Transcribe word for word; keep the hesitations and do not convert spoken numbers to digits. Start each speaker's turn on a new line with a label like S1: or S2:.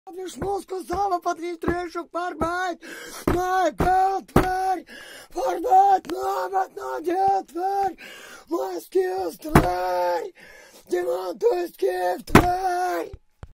S1: Вишну сказала под витришек порвать, мой пел тварь, порвать навод на тварь, мой скилл тварь, демонтуй скиф тварь.